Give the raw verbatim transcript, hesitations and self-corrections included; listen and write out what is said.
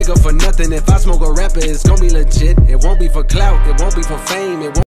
go for nothing. If I smoke a rapper, it's gon' be legit. It won't be for clout, it won't be for fame, it won't